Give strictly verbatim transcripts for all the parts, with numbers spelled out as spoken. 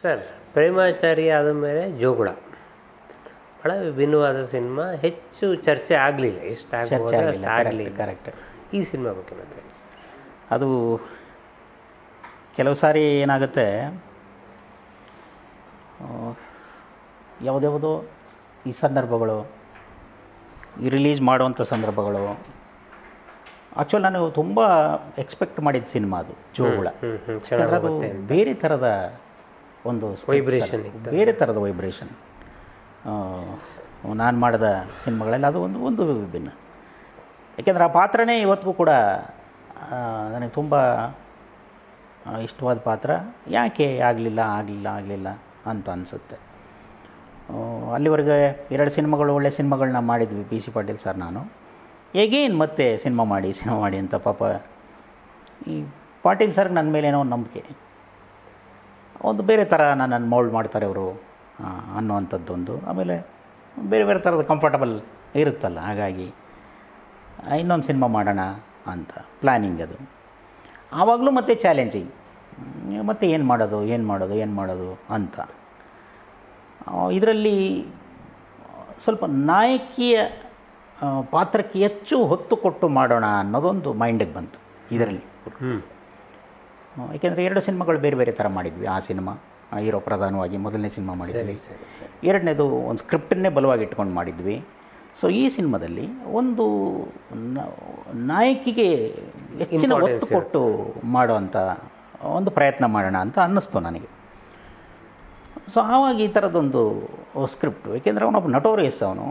Sir Premachari ಆದ ಮೇಲೆ ಜೋಗುಳ ಭಾಳ ವಿಭಿನ್ನವಾದ ಸಿನಿಮಾ, ಹೆಚ್ಚು ಚರ್ಚೆ ಆಗಲಿಲ್ಲ, ಎಷ್ಟು ಚರ್ಚೆ ಆಗಲಿಲ್ಲ. ಕರೆಕ್ಟ್. ಈ ಸಿನಿಮಾ ಬಗ್ಗೆ ಮತ್ತೆ ಅದು ಕೆಲವು ಸಾರಿ ಏನಾಗುತ್ತೆ, ಯಾವುದ್ಯಾವುದೋ ಈ ಸಂದರ್ಭಗಳು, ಈ ರಿಲೀಸ್ ಮಾಡುವಂಥ ಸಂದರ್ಭಗಳು, ಆ್ಯಕ್ಚುಲಿ ನಾನು ತುಂಬ ಎಕ್ಸ್ಪೆಕ್ಟ್ ಮಾಡಿದ ಸಿನಿಮಾ ಅದು ಜೋಗುಳ. ಯಾಕಂದರೆ ಅದು ಬೇರೆ ಥರದ ಒಂದು ವೈಬ್ರೇಷನ್, ಬೇರೆ ಥರದ ವೈಬ್ರೇಷನ್. ನಾನು ಮಾಡಿದ ಸಿನಿಮಾಗಳಲ್ಲಿ ಅದು ಒಂದು ಒಂದು ವಿಭಿನ್ನ. ಯಾಕೆಂದರೆ ಆ ಪಾತ್ರನೇ ಇವತ್ತಿಗೂ ಕೂಡ ನನಗೆ ತುಂಬ ಇಷ್ಟವಾದ ಪಾತ್ರ. ಯಾಕೆ ಆಗಲಿಲ್ಲ ಆಗಲಿಲ್ಲ ಆಗಲಿಲ್ಲ ಅಂತ ಅನಿಸುತ್ತೆ. ಅಲ್ಲಿವರೆಗೆ ಎರಡು ಸಿನಿಮಾಗಳು ಒಳ್ಳೆ ಸಿನಿಮಾಗಳನ್ನ ಮಾಡಿದ್ವಿ ಪಿ ಸಿ ಪಾಟೀಲ್ ಸರ್ ನಾನು. ಹೇಗೇನು ಮತ್ತೆ ಸಿನಿಮಾ ಮಾಡಿ ಸಿನಿಮಾ ಮಾಡಿ ಅಂತ ಪಾಪ ಈ ಪಾಟೀಲ್ ಸರ್ಗೆ ನನ್ನ ಮೇಲೆ ಏನೋ ಒಂದು ನಂಬಿಕೆ, ಒಂದು ಬೇರೆ ಥರ ನನ್ನನ್ನು ಮೌಲ್ಡ್ ಮಾಡ್ತಾರೆ ಅವರು ಅನ್ನೋವಂಥದ್ದೊಂದು. ಆಮೇಲೆ ಬೇರೆ ಬೇರೆ ಥರದ ಕಂಫರ್ಟಬಲ್ ಇರುತ್ತಲ್ಲ, ಹಾಗಾಗಿ ಇನ್ನೊಂದು ಸಿನಿಮಾ ಮಾಡೋಣ ಅಂತ ಪ್ಲ್ಯಾನಿಂಗ್ ಅದು. ಆವಾಗಲೂ ಮತ್ತೆ ಚಾಲೆಂಜಿಂಗ್, ಮತ್ತು ಏನು ಮಾಡೋದು ಏನು ಮಾಡೋದು ಏನು ಮಾಡೋದು ಅಂತ. ಇದರಲ್ಲಿ ಸ್ವಲ್ಪ ನಾಯಕಿಯ ಪಾತ್ರಕ್ಕೆ ಹೆಚ್ಚು ಹೊತ್ತು ಕೊಟ್ಟು ಮಾಡೋಣ ಅನ್ನೋದೊಂದು ಮೈಂಡಿಗೆ ಬಂತು ಇದರಲ್ಲಿ. ಏಕೆಂದರೆ ಎರಡು ಸಿನಿಮಾಗಳು ಬೇರೆ ಬೇರೆ ಥರ ಮಾಡಿದ್ವಿ. ಆ ಸಿನಿಮಾ ಹೀರೋ ಪ್ರಧಾನವಾಗಿ ಮೊದಲನೇ ಸಿನಿಮಾ ಮಾಡಿದ್ವಿ, ಎರಡನೇದು ಒಂದು ಸ್ಕ್ರಿಪ್ಟನ್ನೇ ಬಲವಾಗಿ ಇಟ್ಕೊಂಡು ಮಾಡಿದ್ವಿ. ಸೊ ಈ ಸಿನಿಮಾದಲ್ಲಿ ಒಂದು ನಾಯಕಿಗೆ ಹೆಚ್ಚಿನ ಒತ್ತು ಕೊಟ್ಟು ಮಾಡುವಂಥ ಒಂದು ಪ್ರಯತ್ನ ಮಾಡೋಣ ಅಂತ ಅನ್ನಿಸ್ತು ನನಗೆ. ಸೊ ಆವಾಗ ಈ ಥರದೊಂದು ಸ್ಕ್ರಿಪ್ಟು, ಏಕೆಂದರೆ ಅವನೊಬ್ಬ ನಟೋರಿಯಸ್, ಅವನು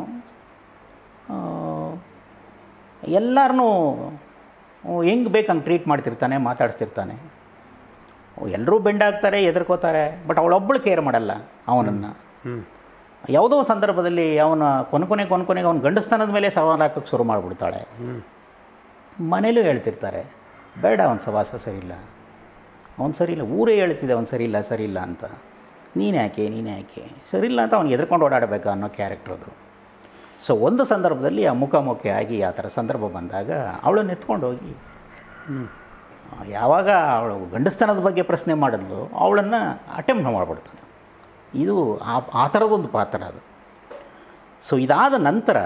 ಎಲ್ಲರನ್ನೂ ಹೆಂಗೆ ಬೇಕಂಗೆ ಟ್ರೀಟ್ ಮಾಡ್ತಿರ್ತಾನೆ, ಮಾತಾಡ್ತಿರ್ತಾನೆ. ಎಲ್ಲರೂ ಬೆಂಡಾಗ್ತಾರೆ, ಹೆದರ್ಕೋತಾರೆ, ಬಟ್ ಅವಳೊಬ್ಬಳು ಕೇರ್ ಮಾಡಲ್ಲ ಅವನನ್ನು. ಯಾವುದೋ ಸಂದರ್ಭದಲ್ಲಿ ಅವನ ಕೊನೆ ಕೊನೆ ಕೊನೆಗೆ ಅವನ ಗಂಡಸ್ಥಾನದ ಮೇಲೆ ಸವಾಲು ಹಾಕೋಕ್ಕೆ ಶುರು ಮಾಡಿಬಿಡ್ತಾಳೆ. ಮನೇಲೂ ಹೇಳ್ತಿರ್ತಾರೆ, ಬೇಡ ಅವನ ಸವಾಸ ಸರಿಯಿಲ್ಲ, ಅವನು ಸರಿಯಿಲ್ಲ, ಊರೇ ಹೇಳ್ತಿದೆ ಅವನು ಸರಿಯಿಲ್ಲ ಸರಿಯಿಲ್ಲ ಅಂತ. ನೀನು ಯಾಕೆ ನೀನು ಯಾಕೆ ಸರಿಯಿಲ್ಲ ಅಂತ ಅವ್ನಿಗೆ ಎದ್ಕೊಂಡು ಓಡಾಡಬೇಕು ಅನ್ನೋ ಕ್ಯಾರೆಕ್ಟ್ರದು. ಸೊ ಒಂದು ಸಂದರ್ಭದಲ್ಲಿ ಆ ಮುಖಾಮುಖಿ ಆಗಿ ಆ ಥರ ಸಂದರ್ಭ ಬಂದಾಗ ಅವಳನ್ನು ಎತ್ಕೊಂಡು ಹೋಗಿ ಯಾವಾಗ ಅವಳು ಗಂಡಸ್ಥಾನದ ಬಗ್ಗೆ ಪ್ರಶ್ನೆ ಮಾಡಿದ್ಲು, ಅವಳನ್ನು ಅಟೆಂಪ್ಟ್ ಮಾಡಿಬಿಡ್ತಾನೆ. ಇದು ಆ ಆ ಥರದೊಂದು ಪಾತ್ರ ಅದು. ಸೊ ಇದಾದ ನಂತರ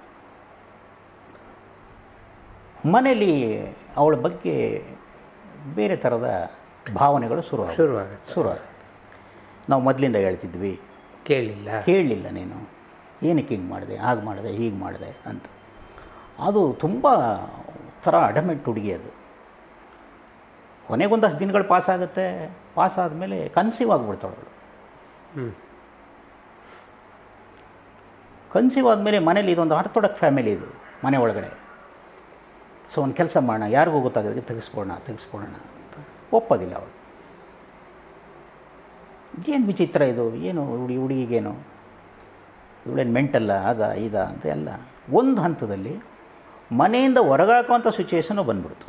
ಮನೇಲಿ ಅವಳ ಬಗ್ಗೆ ಬೇರೆ ಥರದ ಭಾವನೆಗಳು ಶುರು ಶುರುವಾಗುತ್ತೆ ಶುರುವಾಗುತ್ತೆ ನಾವು ಮೊದಲಿಂದ ಹೇಳ್ತಿದ್ವಿ, ಕೇಳಲಿಲ್ಲ ಕೇಳಲಿಲ್ಲ ನೀನು, ಏನಕ್ಕೆ ಹಿಂಗೆ ಮಾಡಿದೆ, ಹಾಗೆ ಮಾಡಿದೆ, ಹೀಗೆ ಮಾಡಿದೆ ಅಂತ. ಅದು ತುಂಬ ಥರ ಅಡಮೆಂಟ್ ಹುಡುಗಿ ಅದು. ಕೊನೆಗೊಂದಷ್ಟು ದಿನಗಳು ಪಾಸಾಗುತ್ತೆ. ಪಾಸಾದಮೇಲೆ ಕನ್ಸೀವ್ ಆಗಿಬಿಡ್ತಾಳು ಅವಳು. ಕನ್ಸೀವ್ ಆದಮೇಲೆ ಮನೇಲಿ ಇದೊಂದು ಆರ್ಥೋಡಾಕ್ಸ್ ಫ್ಯಾಮಿಲಿ ಇದು ಮನೆ ಒಳಗಡೆ. ಸೊ ಒಂದು ಕೆಲಸ ಮಾಡೋಣ, ಯಾರಿಗೂ ಗೊತ್ತಾಗೋದಕ್ಕೆ ತೆಗೆಸ್ಕೊಳ್ಳೋಣ ತೆಗೆಸ್ಕೊಳ್ಳೋಣ ಅಂತ ಒಪ್ಪೋದಿಲ್ಲ ಅವಳು. ಏನು ವಿಚಿತ್ರ ಇದು, ಏನು ಹುಡುಗಿ ಹುಡುಗಿಗೇನು ಇವಳೇನು ಮೆಂಟಲ್ಲ ಅದ ಇದ ಅಂತ ಎಲ್ಲ. ಒಂದು ಹಂತದಲ್ಲಿ ಮನೆಯಿಂದ ಹೊರಗಾಕೋಂಥ ಸಿಚುವೇಶನು ಬಂದ್ಬಿಡ್ತು.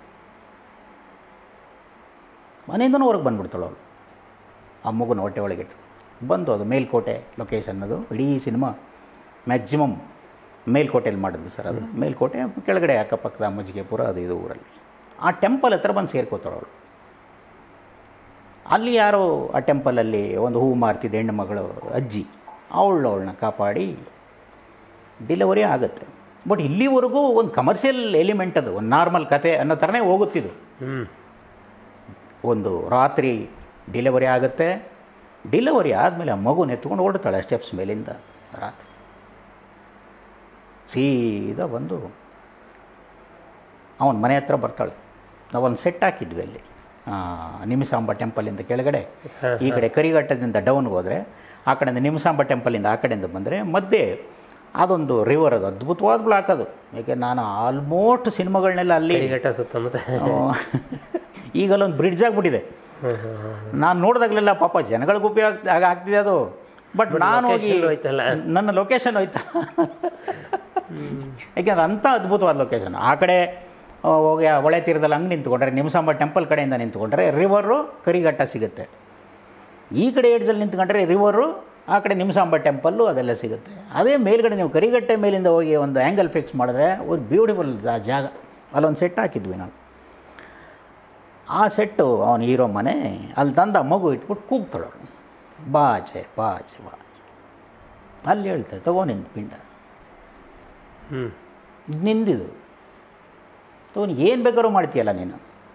ಮನೆಯಿಂದನೂ ಹೊರಗೆ ಬಂದ್ಬಿಡ್ತಾಳು ಅವಳು. ಆ ಮಗುನ ಹೊಟ್ಟೆ ಒಳಗಿಟ್ಟು ಬಂದು, ಅದು ಮೇಲ್ಕೋಟೆ ಲೊಕೇಶನ್, ಅದು ಇಡೀ ಸಿನಿಮಾ ಮ್ಯಾಕ್ಸಿಮಮ್ ಮೇಲ್ಕೋಟೆಯಲ್ಲಿ ಮಾಡಿದ್ದು ಸರ್. ಅದು ಮೇಲ್ಕೋಟೆ ಕೆಳಗಡೆ ಅಕ್ಕಪಕ್ಕದ ಮಜ್ಜಿಗೆಪುರ ಅದು ಇದು ಊರಲ್ಲಿ. ಆ ಟೆಂಪಲ್ ಹತ್ರ ಬಂದು ಸೇರ್ಕೋತಾಳು ಅವಳು. ಅಲ್ಲಿ ಯಾರೋ ಆ ಟೆಂಪಲಲ್ಲಿ ಒಂದು ಹೂವು ಮಾರ್ತಿದ್ದ ಹೆಣ್ಣು ಮಗಳು ಅಜ್ಜಿ, ಅವಳು ಅವಳನ್ನ ಕಾಪಾಡಿ ಡಿಲಿವರಿ ಆಗುತ್ತೆ. ಬಟ್ ಇಲ್ಲಿವರೆಗೂ ಒಂದು ಕಮರ್ಷಿಯಲ್ ಎಲಿಮೆಂಟ್ ಅದು, ಒಂದು ನಾರ್ಮಲ್ ಕತೆ ಅನ್ನೋ ಥರನೇ ಹೋಗುತ್ತಿದ್ದು. ಒಂದು ರಾತ್ರಿ ಡಿಲಿವರಿ ಆಗುತ್ತೆ. ಡಿಲಿವರಿ ಆದಮೇಲೆ ಆ ಮಗುನ ಎತ್ಕೊಂಡು ಓಡ್ತಾಳೆ ಸ್ಟೆಪ್ಸ್ ಮೇಲಿಂದ ರಾತ್ರಿ. ಸೀದಾ ಬಂದು ಅವನ ಮನೆ ಹತ್ರ ಬರ್ತಾಳೆ. ನಾವೊಂದು ಸೆಟ್ ಹಾಕಿದ್ವಿ ಅಲ್ಲಿ ನಿಮಿಷಾಂಬ ಟೆಂಪಲಿಂದ ಕೆಳಗಡೆ, ಈ ಕಡೆ ಕರಿಘಟ್ಟದಿಂದ ಡೌನ್ಗೆ ಹೋದರೆ, ಆ ಕಡೆಯಿಂದ ನಿಮಿಷಾಂಬ ಟೆಂಪಲಿಂದ ಆ ಕಡೆಯಿಂದ ಬಂದರೆ ಮಧ್ಯೆ ಅದೊಂದು ರಿವರ್, ಅದು ಅದ್ಭುತವಾದ ಬ್ಲಾಕ್ ಅದು. ಯಾಕೆ ನಾನು ಆಲ್ಮೋಸ್ಟ್ ಸಿನಿಮಾಗಳನ್ನೆಲ್ಲ ಅಲ್ಲಿ ಸುತ್ತಮುತ್ತ, ಈಗಲ್ಲೊಂದು ಬ್ರಿಡ್ಜ್ ಆಗಿಬಿಟ್ಟಿದೆ. ನಾನು ನೋಡಿದಾಗಲೆಲ್ಲ ಪಾಪ ಜನಗಳಿಗೆ ಉಪಯೋಗ ಆಗ ಆಗ್ತಿದೆ ಅದು. ಬಟ್ ನಾನು ಹೋಗಿ ನನ್ನ ಲೊಕೇಶನ್ ಹೋಯ್ತಾ, ಯಾಕೆಂದ್ರೆ ಅಂಥ ಅದ್ಭುತವಾದ ಲೊಕೇಶನ್. ಆ ಕಡೆ ಹೋಗಿ ಹೊಳೆ ತೀರದಲ್ಲಿ ಹಂಗೆ ನಿಂತ್ಕೊಂಡ್ರೆ, ನಿಮಿಷಾಂಬ ಟೆಂಪಲ್ ಕಡೆಯಿಂದ ನಿಂತ್ಕೊಂಡ್ರೆ ರಿವರು ಕರಿಘಟ್ಟ ಸಿಗುತ್ತೆ. ಈ ಕಡೆ ಏಡ್ಜಲ್ಲಿ ನಿಂತ್ಕೊಂಡ್ರೆ ರಿವರು, ಆ ಕಡೆ ನಿಮಿಷಾಂಬ ಟೆಂಪಲ್ಲು ಅದೆಲ್ಲ ಸಿಗುತ್ತೆ. ಅದೇ ಮೇಲ್ಗಡೆ ನೀವು ಕರಿಘಟ್ಟೆ ಮೇಲಿಂದ ಹೋಗಿ ಒಂದು ಆ್ಯಂಗಲ್ ಫಿಕ್ಸ್ ಮಾಡಿದ್ರೆ ಒಂದು ಬ್ಯೂಟಿಫುಲ್ ಜಾಗ. ಅಲ್ಲೊಂದು ಸೆಟ್ ಹಾಕಿದ್ವಿ ನಾವು. ಆ ಸೆಟ್ಟು ಅವನ ಹೀರೋ ಮನೆ, ಅಲ್ಲಿ ತಂದ ಮಗು ಇಟ್ಬಿಟ್ಟು ಕೂಗ್ತಾಳು. ಬಾಚೆ ಬಾಚೆ ಬಾಚೆ ಅಲ್ಲಿ ಹೇಳ್ತಾರೆ ತಗೋ ನಿನ್ನ ಪಿಂಡ, ಹ್ಞೂ ಇದು ನಿಂದಿದು ತಗೋ, ಏನು ಬೇಕಾದ್ರೂ ಮಾಡ್ತೀಯಲ್ಲ ನೀನು,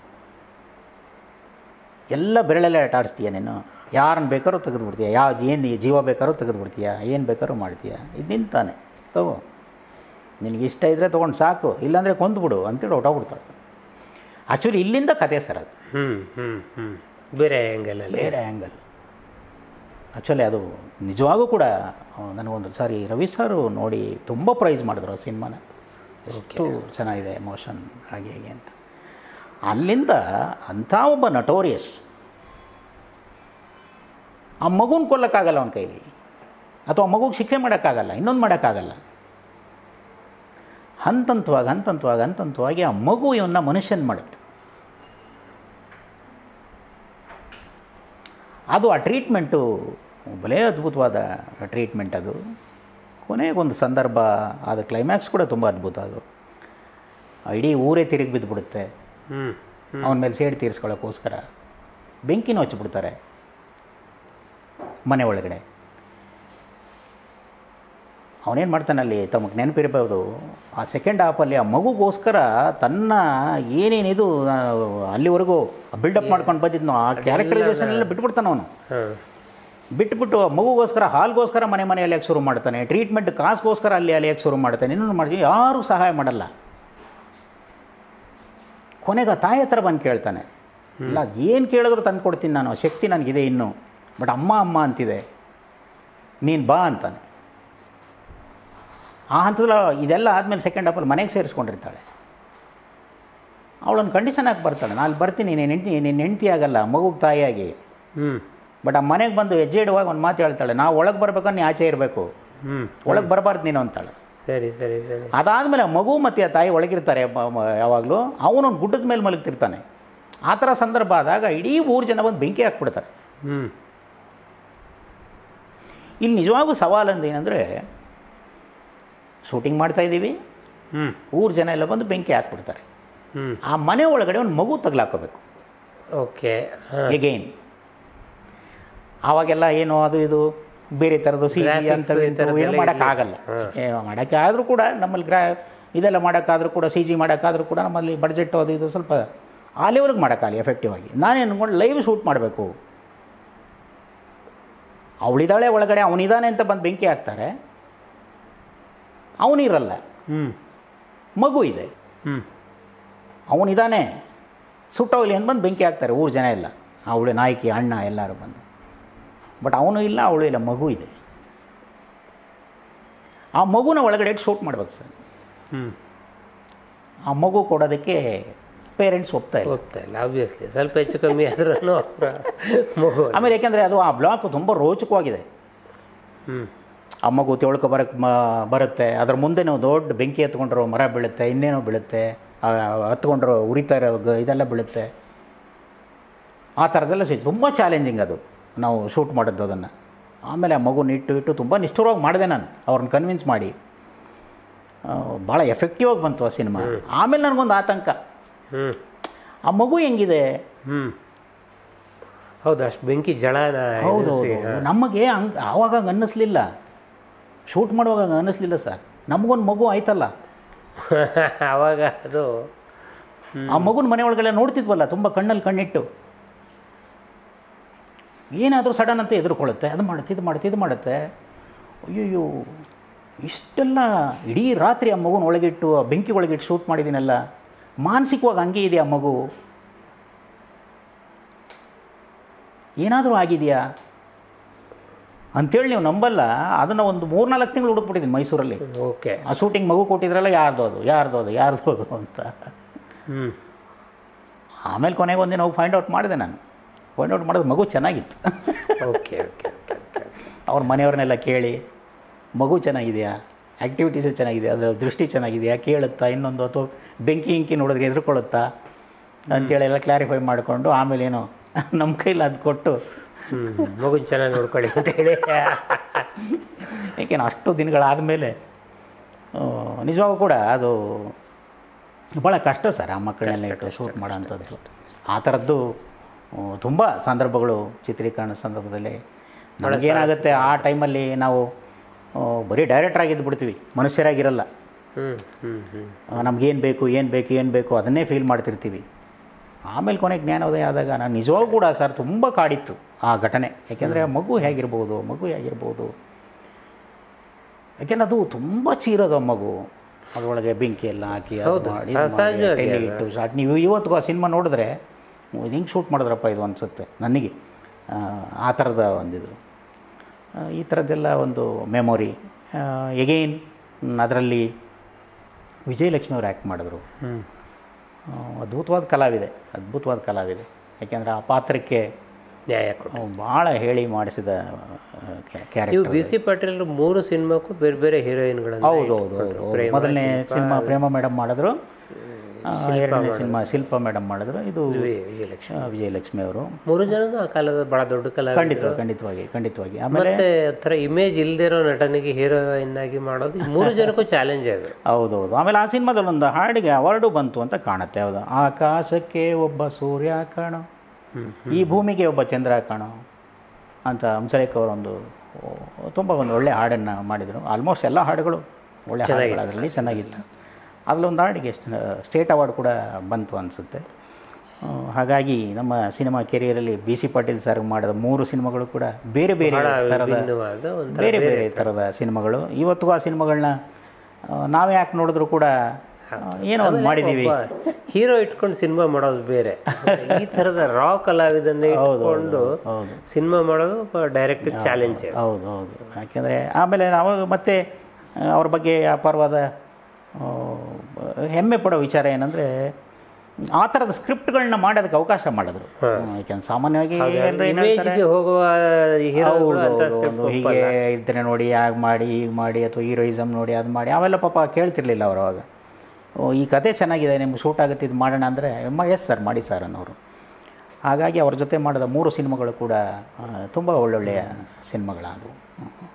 ಎಲ್ಲ ಬೆರಳಲ್ಲೇ ಆಟ ಆಡಿಸ್ತೀಯ ನೀನು, ಯಾರನ್ನು ಬೇಕಾದ್ರೂ ತೆಗೆದುಬಿಡ್ತೀಯ, ಯಾವ ಏನು ಜೀವ ಬೇಕಾದ್ರೂ ತೆಗೆದುಬಿಡ್ತೀಯ, ಏನು ಬೇಕಾದ್ರೂ ಮಾಡ್ತೀಯ, ಇದು ನಿಂತಾನೆ ತಗೋ, ನಿನಗೆ ಇಷ್ಟ ಇದ್ದರೆ ತೊಗೊಂಡು ಸಾಕು, ಇಲ್ಲಾಂದರೆ ಕೊಂದುಬಿಡು ಅಂತೇಳಿ ಹೊಟ್ಟೋಗ್ಬಿಡ್ತಾಳೆ. ಆ್ಯಕ್ಚುಲಿ ಇಲ್ಲಿಂದ ಕತೆ ಸರ್ ಅದು. ಹ್ಞೂ ಹ್ಞೂ ಹ್ಞೂ ಬೇರೆ ಆ್ಯಂಗಲಲ್ಲಿ, ಬೇರೆ ಆ್ಯಂಗಲ್. ಆ್ಯಕ್ಚುಲಿ ಅದು ನಿಜವಾಗೂ ಕೂಡ ನನಗೊಂದು ಸಾರಿ ರವಿ ಸಾರು ನೋಡಿ ತುಂಬ ಪ್ರೈಸ್ ಮಾಡಿದ್ರು ಆ ಸಿನಿಮಾನ, ಎಷ್ಟು ಚೆನ್ನಾಗಿದೆ ಎಮೋಷನ್ ಹಾಗೆ ಹೇಗೆ ಅಂತ. ಅಲ್ಲಿಂದ ಅಂಥ ಒಬ್ಬ ನಟೋರಿಯಸ್, ಆ ಮಗುನ ಕೊಲ್ಲಕ್ಕಾಗಲ್ಲ ಅವನ ಕೈಲಿ, ಅಥವಾ ಮಗುಗೆ ಶಿಕ್ಷೆ ಮಾಡೋಕ್ಕಾಗಲ್ಲ, ಇನ್ನೊಂದು ಮಾಡೋಕ್ಕಾಗಲ್ಲ. ಹಂತಂತವಾಗಿ ಹಂತಂತವಾಗಿ ಹಂತಂತವಾಗಿ ಆ ಮಗು ಇವನ್ನ ಮನುಷ್ಯನ ಮಾಡುತ್ತೆ. ಅದು ಆ ಟ್ರೀಟ್ಮೆಂಟು ಬಲೇ ಅದ್ಭುತವಾದ ಟ್ರೀಟ್ಮೆಂಟ್ ಅದು. ಕೊನೆಗೊಂದು ಸಂದರ್ಭ, ಅದು ಕ್ಲೈಮ್ಯಾಕ್ಸ್ ಕೂಡ ತುಂಬ ಅದ್ಭುತ. ಅದು ಇಡೀ ಊರೇ ತಿರುಗಿ ಬಿದ್ದುಬಿಡುತ್ತೆ ಅವನ ಮೇಲೆ ಸೇಡು ತೀರಿಸ್ಕೊಳ್ಳೋಕ್ಕೋಸ್ಕರ. ಬೆಂಕಿನೂ ಹಚ್ಚಿಬಿಡ್ತಾರೆ ಮನೆ ಒಳಗಡೆ. ಅವನೇನು ಮಾಡ್ತಾನೆ ಅಲ್ಲಿ, ತಮಗೆ ನೆನಪಿರ್ಬೋದು, ಆ ಸೆಕೆಂಡ್ ಹಾಫಲ್ಲಿ ಆ ಮಗುಗೋಸ್ಕರ ತನ್ನ ಏನೇನಿದು ಅಲ್ಲಿವರೆಗೂ ಬಿಲ್ಡಪ್ ಮಾಡ್ಕೊಂಡು ಬಂದಿದ್ನೋ ಆ ಕ್ಯಾರೆಕ್ಟರೈಸೇಷನ್ ಎಲ್ಲ ಬಿಟ್ಬಿಡ್ತಾನೆ ಅವನು. ಬಿಟ್ಬಿಟ್ಟು ಮಗುಗೋಸ್ಕರ ಹಾಲ್ಗೋಸ್ಕರ ಮನೆ ಮನೆ ಅಲಿಯೋಕ್ಕೆ ಶುರು ಮಾಡ್ತಾನೆ, ಟ್ರೀಟ್ಮೆಂಟ್ ಕಾಸ್ಗೋಸ್ಕರ ಅಲ್ಲಿ ಅಲಿಯೋಕ್ಕೆ ಶುರು ಮಾಡ್ತಾನೆ, ಇನ್ನೊಂದು ಮಾಡ್ತೀವಿ, ಯಾರೂ ಸಹಾಯ ಮಾಡಲ್ಲ. ಕೊನೆಗೆ ಆ ತಾಯಿ ಹತ್ರ ಬಂದು ಕೇಳ್ತಾನೆ, ಇಲ್ಲ ಏನು ಕೇಳಿದ್ರು ತಂದು ಕೊಡ್ತೀನಿ ನಾನು, ಶಕ್ತಿ ನನಗಿದೆ ಇನ್ನು, ಬಟ್ ಅಮ್ಮ ಅಮ್ಮ ಅಂತಿದೆ, ನೀನು ಬಾ ಅಂತಾನೆ. ಆ ಹಂತದಲ್ಲಿ ಇದೆಲ್ಲ ಆದಮೇಲೆ ಸೆಕೆಂಡ್ ಹಾಫಲ್ಲಿ ಮನೆಗೆ ಸೇರಿಸ್ಕೊಂಡಿರ್ತಾಳೆ. ಅವಳೊಂದು ಕಂಡೀಷನ್ ಹಾಕಿ ಬರ್ತಾಳೆ, ನಾನು ಅಲ್ಲಿ ಬರ್ತೀನಿ, ನೀನು ಹೆಂಡ್ತಿ ನೀನು ಹೆಂಡ್ತಿ ಆಗಲ್ಲ, ಮಗುಗೆ ತಾಯಿಯಾಗಿ. ಹ್ಞೂ ಬಟ್ ಆ ಮನೆಗೆ ಬಂದು ಹೆಜ್ಜೆ ಇಡುವಾಗ ಒಂದು ಮಾತು ಹೇಳ್ತಾಳೆ, ನಾವು ಒಳಗೆ ಬರ್ಬೇಕಂದ್ರೆ ನೀ ಆಚೆ ಇರಬೇಕು, ಹ್ಞೂ ಒಳಗೆ ಬರಬಾರ್ದು ನೀನು ಅಂತಾಳೆ. ಸರಿ ಸರಿ ಸರಿ. ಅದಾದಮೇಲೆ ಆ ಮಗು ಮತ್ತು ಆ ತಾಯಿ ಒಳಗಿರ್ತಾರೆ ಯಾವಾಗಲೂ, ಅವನೊಂದು ಗುಡ್ಡದ ಮೇಲೆ ಮಲಗ್ತಿರ್ತಾನೆ. ಆ ಥರ ಸಂದರ್ಭ ಆದಾಗ ಇಡೀ ಊರು ಜನ ಬಂದು ಬೆಂಕಿ ಹಾಕ್ಬಿಡ್ತಾರೆ. ಹ್ಞೂ ಇಲ್ಲಿ ನಿಜವಾಗೂ ಸವಾಲಂದು ಏನಂದರೆ, ಶೂಟಿಂಗ್ ಮಾಡ್ತಾಯಿದ್ದೀವಿ, ಹ್ಞೂ ಊರು ಜನ ಎಲ್ಲ ಬಂದು ಬೆಂಕಿ ಹಾಕ್ಬಿಡ್ತಾರೆ. ಹ್ಞೂ ಆ ಮನೆ ಒಳಗಡೆ ಒಂದು ಮಗು ತಗ್ಲಾಕೋಬೇಕು. ಓಕೆ. ಎಗೈನ್ ಆವಾಗೆಲ್ಲ ಏನು ಅದು ಇದು ಬೇರೆ ಥರದ್ದು ಸಿ ಜಿ ಅಂತ ಏನು ಮಾಡೋಕ್ಕಾಗಲ್ಲ. ಮಾಡೋಕ್ಕೆ ಆದರೂ ಕೂಡ ನಮ್ಮಲ್ಲಿ ಗ್ರಾ ಇದೆಲ್ಲ ಮಾಡೋಕ್ಕಾದ್ರೂ ಕೂಡ, ಸಿ ಜಿ ಮಾಡೋಕ್ಕಾದ್ರೂ ಕೂಡ ನಮ್ಮಲ್ಲಿ ಬಡ್ಜೆಟ್ ಅದು ಇದು ಸ್ವಲ್ಪ ಆ ಲೆವೆಲ್ಗೆ ಮಾಡೋಕ್ಕಾಗಲಿ ಎಫೆಕ್ಟಿವ್ ಆಗಿ. ನಾನೇನು ಅಂದ್ಕೊಂಡು ಲೈವ್ ಶೂಟ್ ಮಾಡಬೇಕು. ಅವಳಿದ್ದಾಳೆ ಒಳಗಡೆ, ಅವನಿದ್ದಾನೆ ಅಂತ ಬಂದು ಬೆಂಕಿ ಹಾಕ್ತಾರೆ, ಅವನಿರಲ್ಲ, ಹ್ಞೂ ಮಗು ಇದೆ, ಹ್ಞೂ ಅವನಿದ್ದಾನೆ ಸುಟ್ಟೋಗ್ಲಿ ಅಂತ ಬಂದು ಬೆಂಕಿ ಹಾಕ್ತಾರೆ ಊರು ಜನ ಎಲ್ಲ, ಅವಳು ನಾಯಕಿ ಅಣ್ಣ ಎಲ್ಲರೂ ಬಂದು. ಬಟ್ ಅವನು ಇಲ್ಲ, ಅವಳು ಇಲ್ಲ, ಮಗು ಇದೆ. ಆ ಮಗುನ ಒಳಗಡೆ ಶೂಟ್ ಮಾಡ್ಬೇಕು ಸರ್. ಹ್ಞೂ ಆ ಮಗು ಕೊಡೋದಕ್ಕೆ ಪೇರೆಂಟ್ಸ್ ಒಪ್ತಾ ಇಲ್ಲ. ಹೋಗ್ತಾ ಇಲ್ಲ ಆಬ್ವಿಯಸ್ಲಿ, ಸ್ವಲ್ಪ ಹೆಚ್ಚು ಕಮ್ಮಿ ಆದ್ರೂ ಮಗು. ಆಮೇಲೆ ಯಾಕೆಂದರೆ ಅದು ಆ ಬ್ಲಾಕ್ ತುಂಬ ರೋಚಕವಾಗಿದೆ. ಹ್ಞೂ ಆ ಮಗು ತಿಳ್ಕೊ ಬರೋಕ್ಕೆ ಮ ಬರುತ್ತೆ, ಅದ್ರ ಮುಂದೆನೂ ದೊಡ್ಡ ಬೆಂಕಿ ಹತ್ಕೊಂಡಿರೋ ಮರ ಬೀಳುತ್ತೆ, ಇನ್ನೇನೋ ಬೀಳುತ್ತೆ, ಹತ್ಕೊಂಡಿರೋ ಉರಿತಾ ಇರೋ ಇದೆಲ್ಲ ಬೀಳುತ್ತೆ. ಆ ಥರದ್ದೆಲ್ಲ ಸಿ ತುಂಬ ಚಾಲೆಂಜಿಂಗ್ ಅದು ನಾವು ಶೂಟ್ ಮಾಡಿದ್ದು ಅದನ್ನು. ಆಮೇಲೆ ಆ ಮಗುನ ಇಟ್ಟು ಇಟ್ಟು ತುಂಬ ನಿಷ್ಠುರವಾಗಿ ಮಾಡಿದೆ ನಾನು, ಅವ್ರನ್ನ ಕನ್ವಿನ್ಸ್ ಮಾಡಿ. ಭಾಳ ಎಫೆಕ್ಟಿವ್ ಆಗಿ ಬಂತು ಆ ಸಿನಿಮಾ. ಆಮೇಲೆ ನನಗೊಂದು ಆತಂಕ, ಹ್ಞೂ ಆ ಮಗು ಹೆಂಗಿದೆ. ಹ್ಞೂ ಹೌದು, ಅಷ್ಟು ಬೆಂಕಿ ಜಳನ. ಹೌದು ಹೌದು, ನಮಗೆ ಹಂಗೆ ಆವಾಗ ಹಂಗೆ ಅನ್ನಿಸ್ಲಿಲ್ಲ, ಶೂಟ್ ಮಾಡುವಾಗ ಹಂಗೆ ಅನ್ನಿಸ್ಲಿಲ್ಲ ಸರ್. ನಮಗೊಂದು ಮಗು ಆಯ್ತಲ್ಲ ಆವಾಗ ಅದು ಆ ಮಗುನ ಮನೆ ಒಳಗೆಲ್ಲ ನೋಡ್ತಿದ್ವಲ್ಲ, ತುಂಬ ಕಣ್ಣಲ್ಲಿ ಕಣ್ಣಿಟ್ಟು, ಏನಾದರೂ ಸಡನ್ ಅಂತ ಎದುರುಕೊಳ್ಳುತ್ತೆ, ಅದು ಮಾಡುತ್ತೆ ಇದು ಮಾಡುತ್ತೆ ಇದು ಮಾಡುತ್ತೆ. ಅಯ್ಯಯ್ಯೋ, ಇಷ್ಟೆಲ್ಲ ಇಡೀ ರಾತ್ರಿ ಆ ಮಗುನ ಒಳಗಿಟ್ಟು ಆ ಬೆಂಕಿ ಒಳಗಿಟ್ಟು ಶೂಟ್ ಮಾಡಿದ್ದೀನಲ್ಲ, ಮಾನಸಿಕವಾಗಿ ಹಂಗೆ ಇದೆ ಆ ಮಗು, ಏನಾದರೂ ಆಗಿದೆಯಾ ಅಂಥೇಳಿ ನೀವು ನಂಬಲ್ಲ. ಅದನ್ನು ಒಂದು ಮೂರ್ನಾಲ್ಕು ತಿಂಗಳು ಹುಡುಕ್ಬಿಟ್ಟಿದ್ದೀನಿ ಮೈಸೂರಲ್ಲಿ. ಓಕೆ. ಆ ಶೂಟಿಂಗ್ ಮಗು ಕೊಟ್ಟಿದ್ರಲ್ಲ, ಯಾರ್ದು ಅದು ಯಾರ್ದು ಅದು ಯಾರ್ದು ಅದು ಅಂತ. ಹ್ಞೂ ಆಮೇಲೆ ಕೊನೆಗೆ ಒಂದಿನ ಹೋಗಿ ಫೈಂಡ್ ಔಟ್ ಮಾಡಿದೆ ನಾನು. ಫೈಂಡ್ ಔಟ್ ಮಾಡೋದು ಮಗು ಚೆನ್ನಾಗಿತ್ತು. Okay okay okay. ಅವ್ರ ಮನೆಯವ್ರನ್ನೆಲ್ಲ ಕೇಳಿ, ಮಗು ಚೆನ್ನಾಗಿದೆಯಾ, ಆ್ಯಕ್ಟಿವಿಟೀಸು ಚೆನ್ನಾಗಿದೆ, ಅದರ ದೃಷ್ಟಿ ಚೆನ್ನಾಗಿದೆಯಾ, ಕೇಳುತ್ತಾ, ಇನ್ನೊಂದು ಅಥವಾ ಬೆಂಕಿ ಇಂಕಿ ನೋಡಿದ್ರೆ ಎದುರುಕೊಳ್ಳುತ್ತಾ ಅಂತೇಳಿ ಎಲ್ಲ ಕ್ಲಾರಿಫೈ ಮಾಡಿಕೊಂಡು, ಆಮೇಲೆ ಏನೋ ನಮ್ಮ ಕೈಲಿ ಅದು ಕೊಟ್ಟು ಮಗು ಚೆನ್ನಾಗಿ ನೋಡ್ಕೊಳ್ಳಿ ಅಂತೇಳಿ. ಏಕೆಂದ್ರೆ ಅಷ್ಟು ದಿನಗಳಾದಮೇಲೆ ನಿಜವಾಗೂ ಕೂಡ ಅದು ಭಾಳ ಕಷ್ಟ ಸರ್ ಆ ಮಕ್ಕಳನ್ನೆಲ್ಲ ಇಟ್ಟು ಶೂಟ್ ಮಾಡೋಂಥದ್ದು. ಆ ಥರದ್ದು ತುಂಬ ಸಂದರ್ಭಗಳು ಚಿತ್ರೀಕರಣ ಸಂದರ್ಭದಲ್ಲಿ ನಮಗೇನಾಗುತ್ತೆ ಆ ಟೈಮಲ್ಲಿ ನಾವು ಬರೀ ಡೈರೆಕ್ಟರ್ ಆಗಿದ್ದು ಬಿಡ್ತೀವಿ, ಮನುಷ್ಯರಾಗಿರಲ್ಲ. ನಮಗೇನು ಬೇಕು ಏನು ಬೇಕು ಏನು ಬೇಕು ಅದನ್ನೇ ಫೀಲ್ ಮಾಡ್ತಿರ್ತೀವಿ. ಆಮೇಲೆ ಕೊನೆಗೆ ಜ್ಞಾನೋದಯ ಆದಾಗ ನಾನು ನಿಜವಾಗೂ ಕೂಡ ಸರ್ ತುಂಬ ಕಾಡಿತ್ತು ಆ ಘಟನೆ. ಯಾಕೆಂದರೆ ಮಗು ಹೇಗಿರ್ಬೋದು ಮಗು ಹೇಗಿರ್ಬೋದು ಯಾಕೆಂದ್ರೆ ಅದು ತುಂಬ ಚೀರೋದು ಆ ಮಗು, ಅದರೊಳಗೆ ಬೆಂಕಿ ಎಲ್ಲ ಹಾಕಿ ಅದು ಮಾಡಿ ಎಲೆ ಇಟ್ಟು ಶಾಟ್. ನೀವು ಇವತ್ತು ಆ ಸಿನಿಮಾ ನೋಡಿದ್ರೆ ಇದು ಹಿಂಗೆ ಶೂಟ್ ಮಾಡಿದ್ರಪ್ಪ ಇದು ಅನಿಸುತ್ತೆ ನನಗೆ. ಆ ಥರದ ಒಂದಿದು ಈ ಥರದ್ದೆಲ್ಲ ಒಂದು ಮೆಮೊರಿ. ಎಗೈನ್ ಅದರಲ್ಲಿ ವಿಜಯಲಕ್ಷ್ಮಿ ಆ್ಯಕ್ಟ್ ಮಾಡಿದ್ರು. ಅದ್ಭುತವಾದ ಕಲಾವಿದೆ, ಅದ್ಭುತವಾದ ಕಲಾವಿದೆ. ಯಾಕೆಂದರೆ ಆ ಪಾತ್ರಕ್ಕೆ ನ್ಯಾಯ ಭಾಳ ಹೇಳಿ ಮಾಡಿಸಿದ ಕ್ಯಾರೆಕ್ಟರ್. ಬಿ ಸಿ ಪಾಟೀಲ್ ಮೂರು ಸಿನಿಮಾಕ್ಕೂ ಬೇರೆ ಬೇರೆ ಹೀರೋಯಿನ್ಗಳು. ಹೌದು ಹೌದು ಹೌದು. ಮೊದಲನೇ ಸಿನಿಮಾ ಪ್ರೇಮ ಮೇಡಮ್ ಮಾಡಿದ್ರು, ಎರಡನೇ ಸಿನಿಮಾ ಶಿಲ್ಪ ಮೇಡಮ್ ಮಾಡಿದ್ರು, ಇದು ವಿಜಯಲಕ್ಷ್ಮಿ ವಿಜಯಲಕ್ಷ್ಮಿ ಅವರು. ಮೂರು ಜನ ಆ ಕಾಲದ ಭಾಳ ದೊಡ್ಡ ಕಲಾವಿದರು. ಖಂಡಿತವಾಗಿ ಖಂಡಿತವಾಗಿ ಖಂಡಿತವಾಗಿ. ಆಮೇಲೆ ಥರ ಇಮೇಜ್ ಇಲ್ದಿರೋ ನಟನಿಗೆ ಹೀರೋಯಿನ್ ಆಗಿ ಮಾಡೋದು ಮೂರು ಜನಕ್ಕೂ ಚಾಲೆಂಜ್ ಅದು. ಹೌದೌದು. ಆಮೇಲೆ ಆ ಸಿನಿಮಾದಲ್ಲಿ ಒಂದು ಹಾಡಿಗೆ ಅವಾರ್ಡು ಬಂತು ಅಂತ ಕಾಣುತ್ತೆ. ಹೌದು, ಆಕಾಶಕ್ಕೆ ಒಬ್ಬ ಸೂರ್ಯ ಕಾಣೋ, ಈ ಭೂಮಿಗೆ ಒಬ್ಬ ಚಂದ್ರ ಕಾಣೋ ಅಂತ ಹಂಸಲೇಖ ಅವರೊಂದು ತುಂಬ ಒಂದು ಒಳ್ಳೆ ಹಾಡನ್ನು ಮಾಡಿದರು. ಆಲ್ಮೋಸ್ಟ್ ಎಲ್ಲ ಹಾಡುಗಳು ಒಳ್ಳೆ ಹಾಡುಗಳು ಅದರಲ್ಲಿ ಚೆನ್ನಾಗಿತ್ತು. ಅದರಲ್ಲೊಂದು ಹಾಡಿಗೆ ಸ್ಟೇಟ್ ಅವಾರ್ಡ್ ಕೂಡ ಬಂತು ಅನಿಸುತ್ತೆ. ಹಾಗಾಗಿ ನಮ್ಮ ಸಿನಿಮಾ ಕೆರಿಯರಲ್ಲಿ ಬಿ ಸಿ ಪಾಟೀಲ್ ಸರ್ ಮಾಡಿದ ಮೂರು ಸಿನಿಮಾಗಳು ಕೂಡ ಬೇರೆ ಬೇರೆ ಥರದ ಬೇರೆ ಬೇರೆ ಥರದ ಸಿನಿಮಾಗಳು. ಇವತ್ತು ಆ ಸಿನಿಮಾಗಳನ್ನ ನಾವೇ ಯಾಕೆ ನೋಡಿದ್ರು ಕೂಡ ಏನೋ ಒಂದು ಮಾಡಿದ್ದೀವಿ. ಹೀರೋ ಇಟ್ಕೊಂಡು ಸಿನಿಮಾ ಮಾಡೋದು ಬೇರೆ, ಈ ಥರದ ರಾ ಕಲಾವಿದನ್ನೇ ಇಟ್ಕೊಂಡು ಸಿನಿಮಾ ಮಾಡೋದು ಡೈರೆಕ್ಟ್ ಚಾಲೆಂಜ್. ಹೌದು ಹೌದು. ಯಾಕೆಂದರೆ ಆಮೇಲೆ ನಾವು ಮತ್ತೆ ಅವ್ರ ಬಗ್ಗೆ ಅಪಾರವಾದ ಹೆಮ್ಮೆ ಪಡೋ ವಿಚಾರ ಏನಂದರೆ ಆ ಥರದ ಸ್ಕ್ರಿಪ್ಟ್ಗಳನ್ನ ಮಾಡೋದಕ್ಕೆ ಅವಕಾಶ ಮಾಡಿದ್ರು. ಯಾಕೆಂದ್ರೆ ಸಾಮಾನ್ಯವಾಗಿ ಹೋಗುವ ಹೀಗೆ ಇದ್ರೆ ನೋಡಿ ಹಾಗೆ ಮಾಡಿ ಹೀಗೆ ಮಾಡಿ ಅಥವಾ ಹೀರೋಯಿಸಮ್ ನೋಡಿ ಅದು ಮಾಡಿ ಅವೆಲ್ಲ ಪಾಪ ಕೇಳ್ತಿರ್ಲಿಲ್ಲ ಅವರು. ಅವಾಗ ಈ ಕತೆ ಚೆನ್ನಾಗಿದೆ ನಿಮ್ಗೆ ಶೂಟ್ ಆಗುತ್ತೆ ಇದು ಮಾಡೋಣ ಅಂದರೆ ಅಮ್ಮ ಎಸ್ ಸರ್ ಮಾಡಿ ಸರ್ ಅನ್ನೋರು. ಹಾಗಾಗಿ ಅವ್ರ ಜೊತೆ ಮಾಡಿದ ಮೂರು ಸಿನಿಮಾಗಳು ಕೂಡ ತುಂಬ ಒಳ್ಳೊಳ್ಳೆಯ ಸಿನಿಮಾಗಳಾದವು.